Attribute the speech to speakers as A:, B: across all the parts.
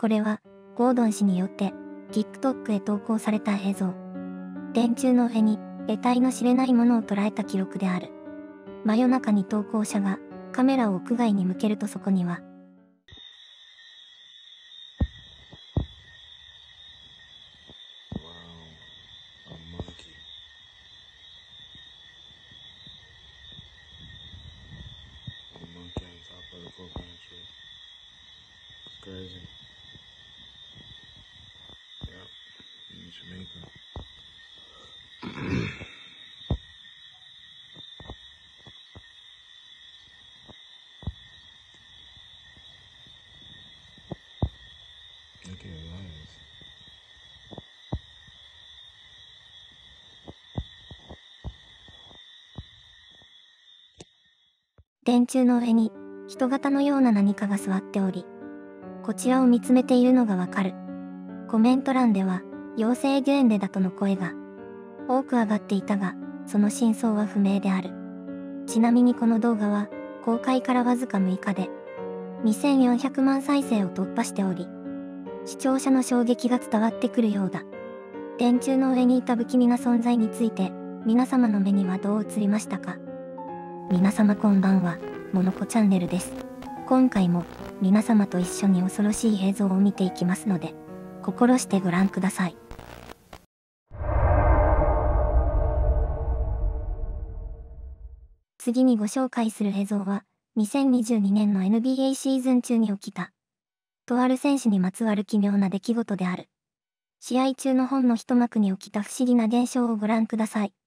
A: これは、ゴードン氏によって、TikTok へ投稿された映像。電柱の上に、得体の知れないものを捉えた記録である。真夜中に投稿者が、カメラを屋外に向けるとそこには、
B: Wow, a monkey. A monkey on top of the coconut tree. Crazy. Yep, in Jamaica. Look at his eyes.
A: 電柱の上に、人型のような何かが座っており、こちらを見つめているのがわかる。コメント欄では、妖精ゲンデだとの声が多く上がっていたが、その真相は不明である。ちなみにこの動画は、公開からわずか6日で、2400万再生を突破しており、視聴者の衝撃が伝わってくるようだ。電柱の上にいた不気味な存在について、皆様の目にはどう映りましたか？皆様こんばんは、モノコチャンネルです。今回も、皆様と一緒に恐ろしい映像を見ていきますので、心してご覧ください。次にご紹介する映像は、2022年の NBA シーズン中に起きた、とある選手にまつわる奇妙な出来事である。試合中のほんの一幕に起きた不思議な現象をご覧ください。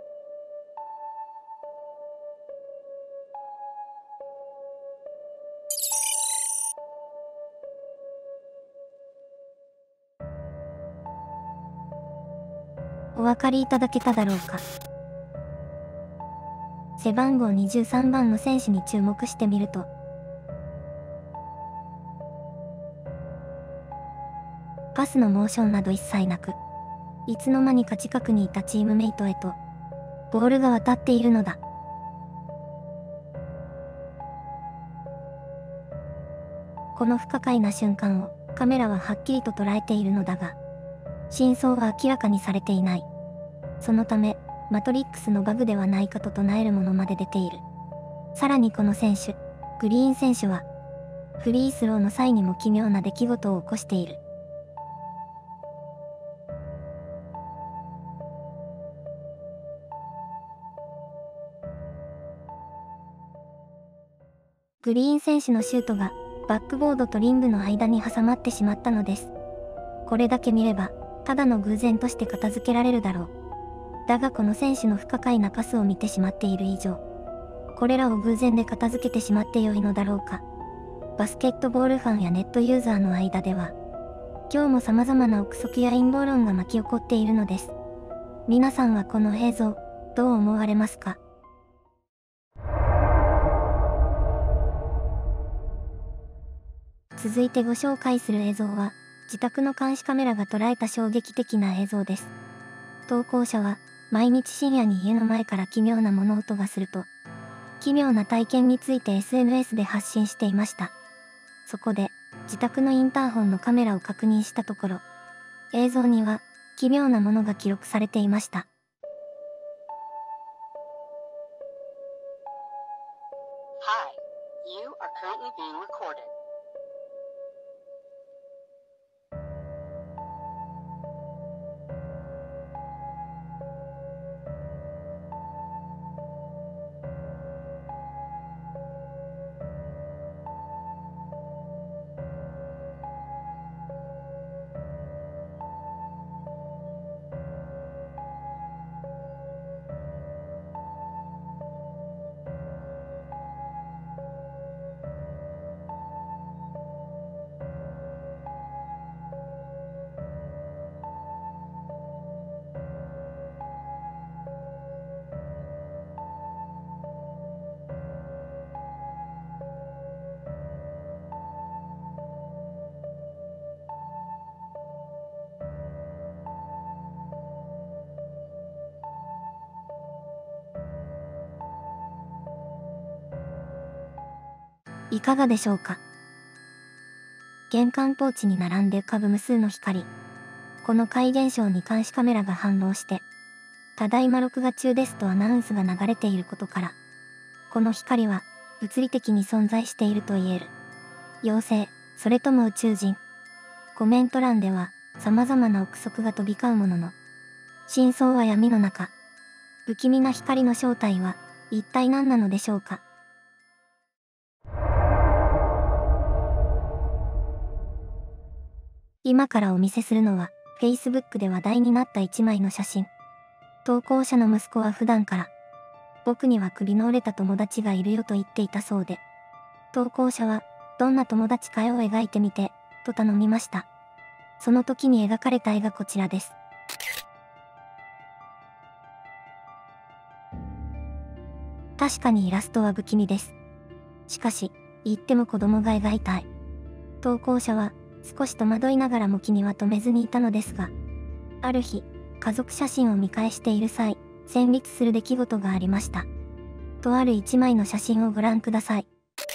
A: お分かりいただけただろうか。背番号23番の選手に注目してみると、パスのモーションなど一切なく、いつの間にか近くにいたチームメイトへと、ボールが渡っているのだ。この不可解な瞬間をカメラははっきりと捉えているのだが、真相は明らかにされていない。そのため、マトリックスのバグではないかと唱えるものまで出ている。さらにこの選手、グリーン選手は、フリースローの際にも奇妙な出来事を起こしている。グリーン選手のシュートが、バックボードとリングの間に挟まってしまったのです。これだけ見れば、ただの偶然として片付けられるだろう。だがこの選手の不可解なパスを見てしまっている以上、これらを偶然で片付けてしまってよいのだろうか。バスケットボールファンやネットユーザーの間では、今日も様々な憶測や陰謀論が巻き起こっているのです。皆さんはこの映像、どう思われますか？続いてご紹介する映像は、自宅の監視カメラが捉えた衝撃的な映像です。投稿者は、毎日深夜に家の前から奇妙な物音がすると、奇妙な体験について SNS で発信していました。そこで、自宅のインターホンのカメラを確認したところ、映像には、奇妙なものが記録されていました。
C: Hi, you are currently being recorded.
A: いかがでしょうか？ 玄関ポーチに並んで浮かぶ無数の光。この怪現象に監視カメラが反応して、ただいま録画中ですとアナウンスが流れていることから、この光は物理的に存在していると言える。妖精、それとも宇宙人。コメント欄では様々な憶測が飛び交うものの、真相は闇の中。不気味な光の正体は一体何なのでしょうか。今からお見せするのは Facebook で話題になった1枚の写真。投稿者の息子は普段から僕には首の折れた友達がいるよと言っていたそうで、投稿者はどんな友達か絵を描いてみてと頼みました。その時に描かれた絵がこちらです。確かにイラストは不気味です。しかし、言っても子供が描いた絵。投稿者は少し戸惑いながらも気には留めずにいたのですが、ある日、家族写真を見返している際、戦慄する出来事がありました。とある一枚の写真をご覧ください。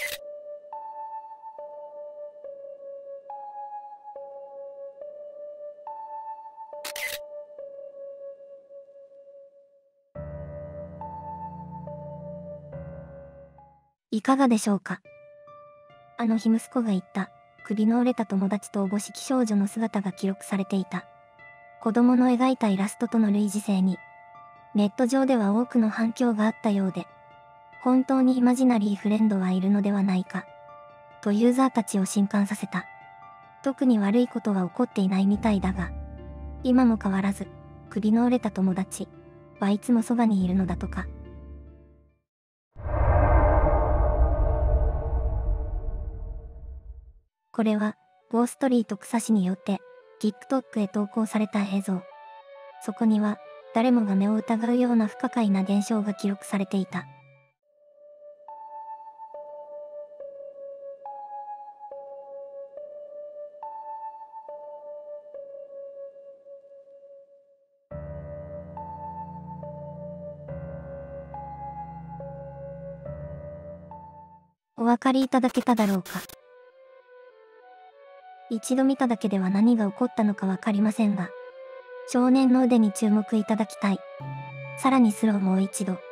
A: いかがでしょうか。あの日息子が言った首の折れた友達とおぼしき少女の姿が記録されていた。子供の描いたイラストとの類似性に、ネット上では多くの反響があったようで、本当にイマジナリーフレンドはいるのではないか、とユーザーたちを震撼させた。特に悪いことは起こっていないみたいだが、今も変わらず、首の折れた友達はいつもそばにいるのだとか。これは、ゴーストリート草氏によって、TikTok へ投稿された映像。そこには、誰もが目を疑うような不可解な現象が記録されていた。お分かりいただけただろうか。一度見ただけでは何が起こったのかわかりませんが、少年の腕に注目いただきたい。さらにスローもう一度。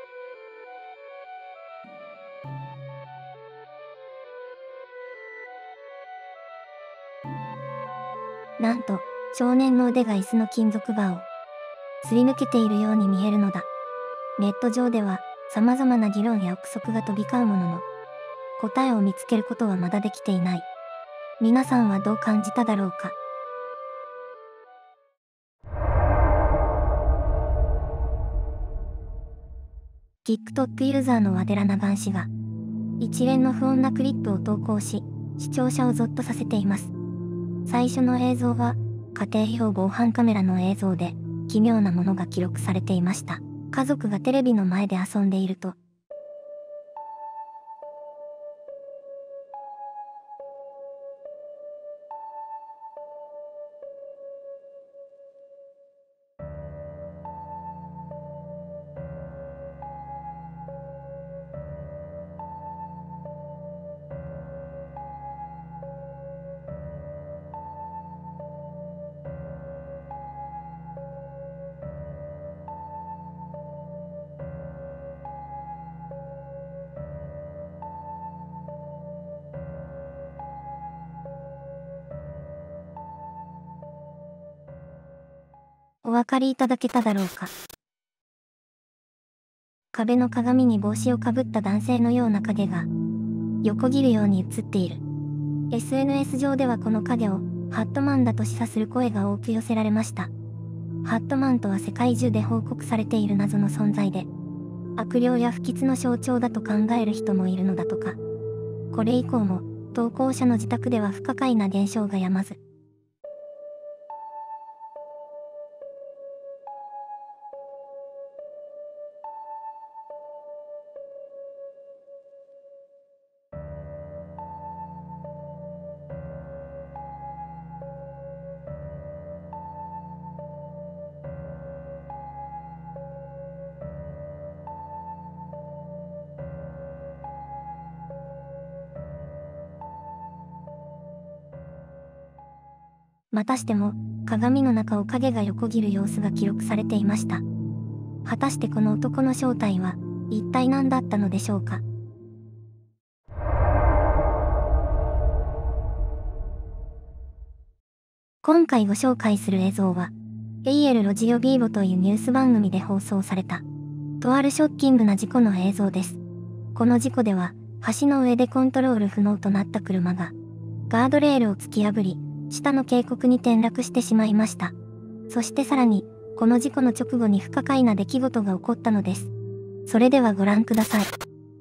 A: なんと、少年の腕が椅子の金属バーをすり抜けているように見えるのだ。ネット上では様々な議論や憶測が飛び交うものの、答えを見つけることはまだできていない。皆さんはどう感じただろうか。TikTok ユーザーのワデラナガン氏が、一連の不穏なクリップを投稿し、視聴者をゾッとさせています。最初の映像は、家庭用防犯カメラの映像で、奇妙なものが記録されていました。家族がテレビの前で遊んでいると、お分かりいただけただろうか。壁の鏡に帽子をかぶった男性のような影が、横切るように映っている。SNS 上ではこの影を、ハットマンだと示唆する声が多く寄せられました。ハットマンとは世界中で報告されている謎の存在で、悪霊や不吉の象徴だと考える人もいるのだとか。これ以降も、投稿者の自宅では不可解な現象がやまず。 またしても、鏡の中を影が横切る様子が記録されていました。果たしてこの男の正体は、一体何だったのでしょうか。今回ご紹介する映像は、AL ロジオビーボというニュース番組で放送された、とあるショッキングな事故の映像です。この事故では、橋の上でコントロール不能となった車が、ガードレールを突き破り、下の渓谷に転落してしまいました。そしてさらに、この事故の直後に不可解な出来事が起こったのです。それではご覧ください。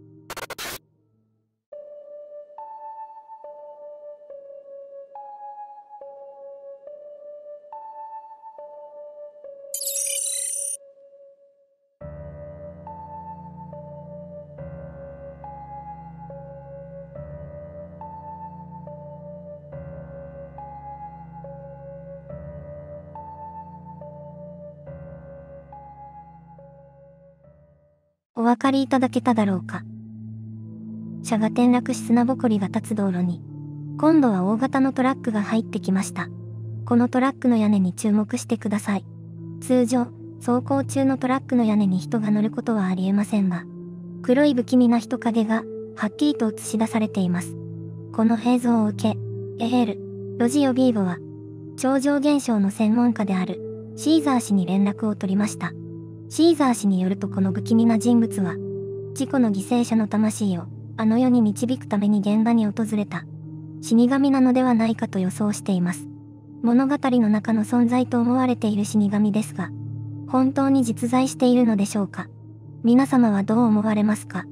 A: お分かりいただけただろうか。車が転落し砂ぼこりが立つ道路に、今度は大型のトラックが入ってきました。このトラックの屋根に注目してください。通常、走行中のトラックの屋根に人が乗ることはありえませんが、黒い不気味な人影がはっきりと映し出されています。この映像を受け、AL、ロジオビーボは、超常現象の専門家であるシーザー氏に連絡を取りました。シーザー氏によるとこの不気味な人物は、事故の犠牲者の魂をあの世に導くために現場に訪れた死神なのではないかと予想しています。物語の中の存在と思われている死神ですが、本当に実在しているのでしょうか。皆様はどう思われますか。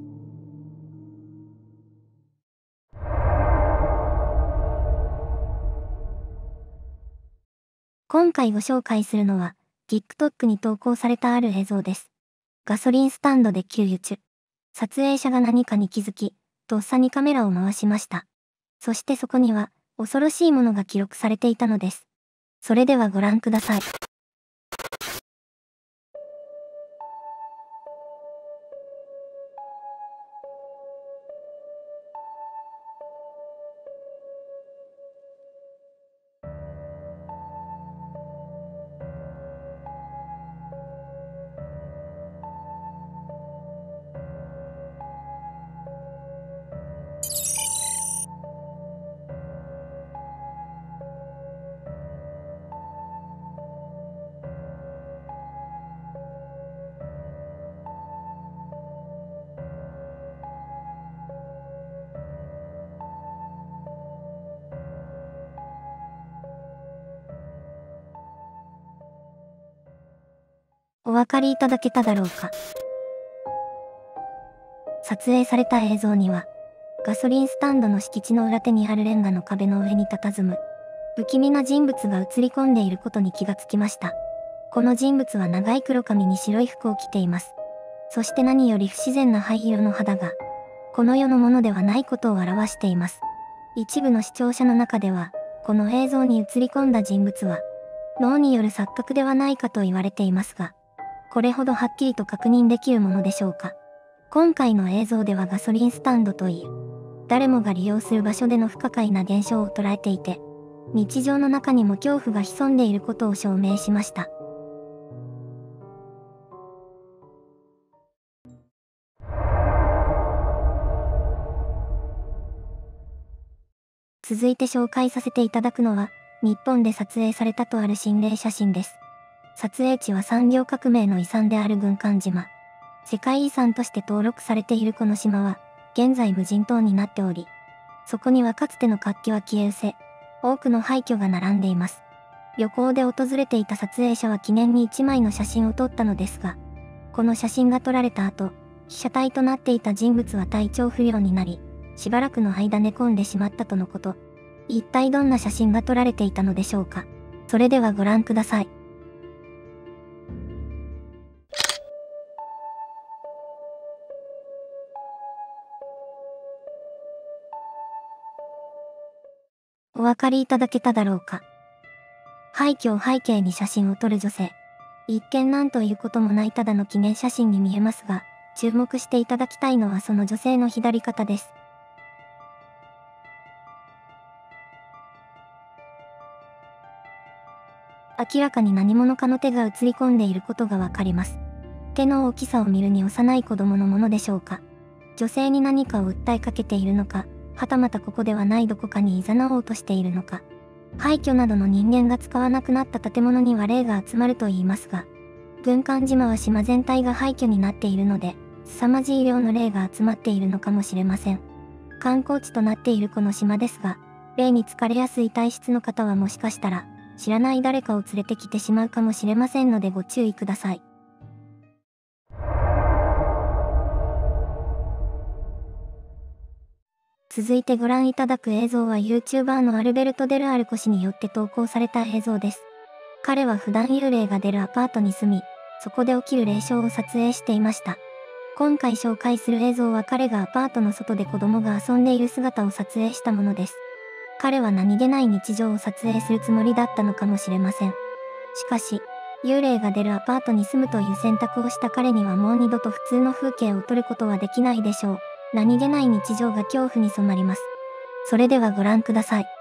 A: 今回ご紹介するのは、TikTok に投稿されたある映像です。ガソリンスタンドで給油中。撮影者が何かに気づき、とっさにカメラを回しました。そしてそこには、恐ろしいものが記録されていたのです。それではご覧ください。お分かりいただけただろうか。撮影された映像には、ガソリンスタンドの敷地の裏手にあるレンガの壁の上に佇む、不気味な人物が映り込んでいることに気がつきました。この人物は長い黒髪に白い服を着ています。そして何より不自然な灰色の肌が、この世のものではないことを表しています。一部の視聴者の中では、この映像に映り込んだ人物は、脳による錯覚ではないかと言われていますが、これほどはっきりと確認できるものでしょうか。今回の映像ではガソリンスタンドといい、誰もが利用する場所での不可解な現象を捉えていて、日常の中にも恐怖が潜んでいることを証明しました。続いて紹介させていただくのは、日本で撮影されたとある心霊写真です。撮影地は産業革命の遺産である軍艦島。世界遺産として登録されているこの島は、現在無人島になっており、そこにはかつての活気は消え失せ、多くの廃墟が並んでいます。旅行で訪れていた撮影者は記念に1枚の写真を撮ったのですが、この写真が撮られた後、被写体となっていた人物は体調不良になり、しばらくの間寝込んでしまったとのこと。一体どんな写真が撮られていたのでしょうか。それではご覧ください。お分かりいただけただろうか。廃墟を背景に写真を撮る女性。一見なんということもないただの記念写真に見えますが、注目していただきたいのはその女性の左肩です。 明らかに何者かの手が映り込んでいることがわかります。手の大きさを見るに幼い子供のものでしょうか。女性に何かを訴えかけているのか、はたまたここではないどこかに誘おうとしているのか。廃墟などの人間が使わなくなった建物には霊が集まると言いますが、軍艦島は島全体が廃墟になっているので、凄まじい量の霊が集まっているのかもしれません。観光地となっているこの島ですが、霊に疲れやすい体質の方はもしかしたら、知らない誰かを連れてきてしまうかもしれませんのでご注意ください。続いてご覧いただく映像は YouTuber のアルベルト・デル・アルコ氏によって投稿された映像です。彼は普段幽霊が出るアパートに住み、そこで起きる霊障を撮影していました。今回紹介する映像は彼がアパートの外で子供が遊んでいる姿を撮影したものです。彼は何気ない日常を撮影するつもりだったのかもしれません。しかし、幽霊が出るアパートに住むという選択をした彼にはもう二度と普通の風景を撮ることはできないでしょう。何気ない日常が恐怖に染まります。それではご覧ください。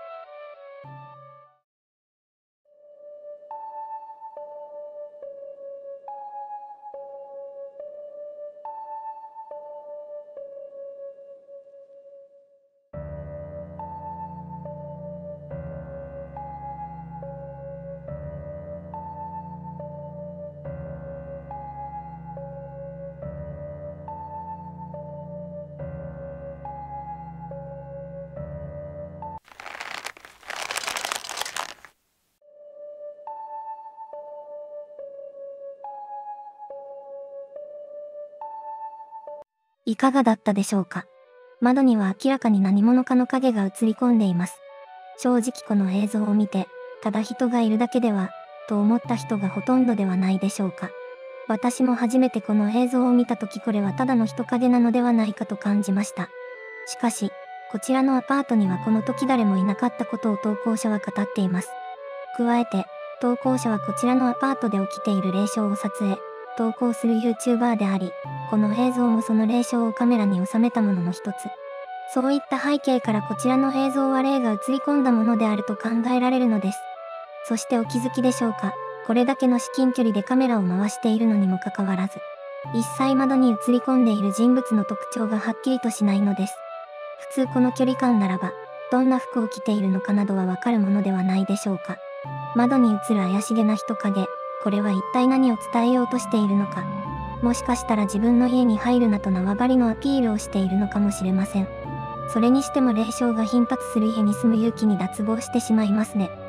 A: いかがだったでしょうか。窓には明らかに何者かの影が映り込んでいます。正直この映像を見て、ただ人がいるだけでは、と思った人がほとんどではないでしょうか。私も初めてこの映像を見たときこれはただの人影なのではないかと感じました。しかし、こちらのアパートにはこの時誰もいなかったことを投稿者は語っています。加えて、投稿者はこちらのアパートで起きている霊障を撮影、投稿する YouTuber であり、この映像もその霊障をカメラに収めたものの一つ。そういった背景からこちらの映像は霊が映り込んだものであると考えられるのです。そしてお気づきでしょうか、これだけの至近距離でカメラを回しているのにもかかわらず、一切窓に映り込んでいる人物の特徴がはっきりとしないのです。普通この距離感ならば、どんな服を着ているのかなどはわかるものではないでしょうか。窓に映る怪しげな人影、これは一体何を伝えようとしているのか。もしかしたら自分の家に入るなと縄張りのアピールをしているのかもしれません。それにしても霊障が頻発する家に住む勇気に脱帽してしまいますね。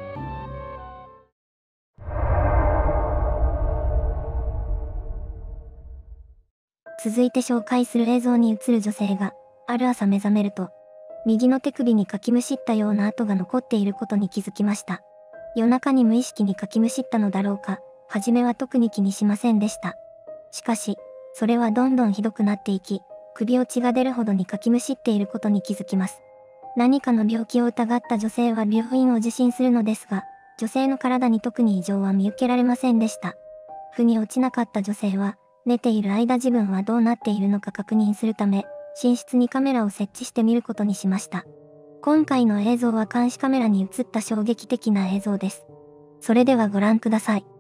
A: 続いて紹介する映像に映る女性が、ある朝目覚めると、右の手首にかきむしったような跡が残っていることに気づきました。夜中に無意識にかきむしったのだろうか、初めは特に気にしませんでした。しかし、それはどんどんひどくなっていき、首を血が出るほどにかきむしっていることに気づきます。何かの病気を疑った女性は病院を受診するのですが、女性の体に特に異常は見受けられませんでした。腑に落ちなかった女性は、寝ている間自分はどうなっているのか確認するため、寝室にカメラを設置してみることにしました。今回の映像は監視カメラに映った衝撃的な映像です。それではご覧ください。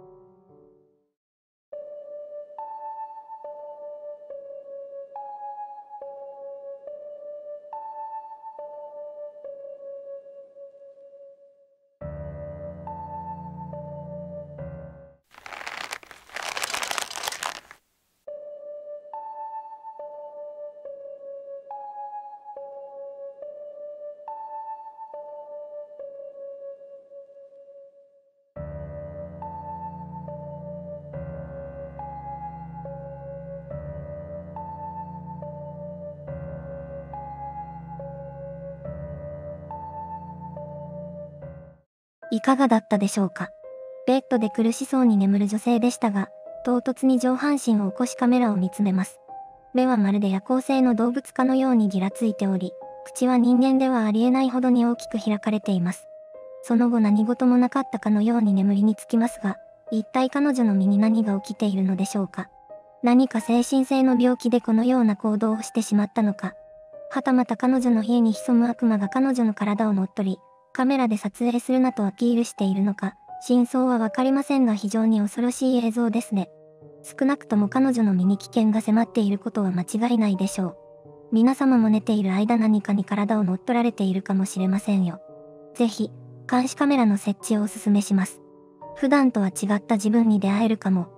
A: いかがだったでしょうか。ベッドで苦しそうに眠る女性でしたが、唐突に上半身を起こしカメラを見つめます。目はまるで夜行性の動物かのようにギラついており、口は人間ではありえないほどに大きく開かれています。その後何事もなかったかのように眠りにつきますが、一体彼女の身に何が起きているのでしょうか。何か精神性の病気でこのような行動をしてしまったのか。はたまた彼女の家に潜む悪魔が彼女の体を乗っ取り、カメラで撮影するなとアピールしているのか、 真相はわかりませんが非常に恐ろしい映像ですね。少なくとも彼女の身に危険が迫っていることは間違いないでしょう。皆様も寝ている間何かに体を乗っ取られているかもしれませんよ。ぜひ、監視カメラの設置をお勧めします。普段とは違った自分に出会えるかも。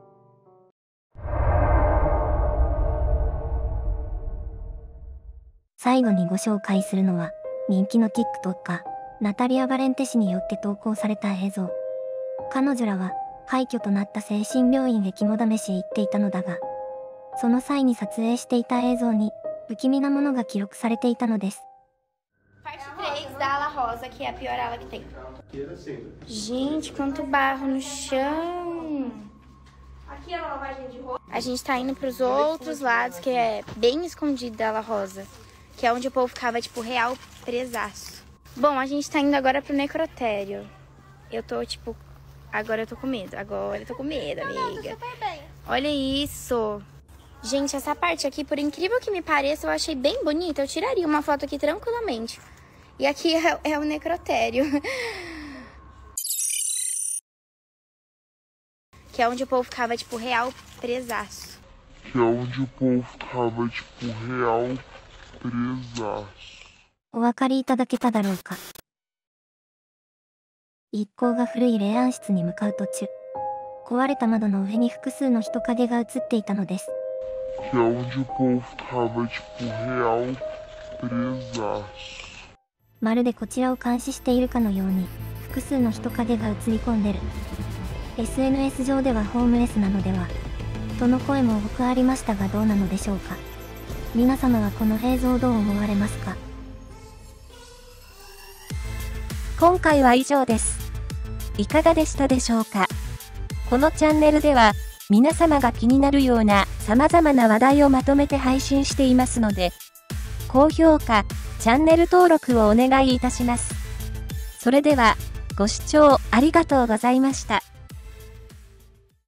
A: 最後にご紹介するのは、人気の TikToker、ナタリア・バレンテ氏によって投稿された映像。彼女らは、廃墟となった精神病院へ肝試しへ行っていたのだが、その際に撮影していた映像に、不気味なものが記録されていたのです。
D: Parte 3 da ala rosa, que é a pior ala que tem. Gente, quanto barro no chão. Aqui é a lavagem de roupa. A gente tá indo pros outros lados, que é bem escondido da ala rosa. Que é onde o povo ficava, tipo, real presaço. Bom, a gente tá indo agora pro necrotério. Eu tô, tipo... Agora eu tô com medo. Agora eu tô com medo, amiga. Olha isso. Gente, essa parte aqui, por incrível que me pareça, eu achei bem bonita. Eu tiraria uma foto aqui tranquilamente. E aqui é o necrotério. Que é onde o povo ficava, tipo, real presaço.
E: Que é onde o povo ficava, tipo, real presaço.
A: お分かりいただけただろうか。一行が古い霊安室に向かう途中、壊れた窓の上に複数の人影が映っていたのです。
E: Que é onde o povo ficava, tipo, real presaço.
A: まるでこちらを監視しているかのように、複数の人影が映り込んでる。SNS 上ではホームレスなのでは、との声も多くありましたがどうなのでしょうか。皆様はこの映像どう思われますか？
F: 今回は以上です。いかがでしたでしょうか？このチャンネルでは、皆様が気になるような様々な話題をまとめて配信していますので、高評価、チャンネル登録をお願いいたします。それでは、ご視聴ありがとうございました。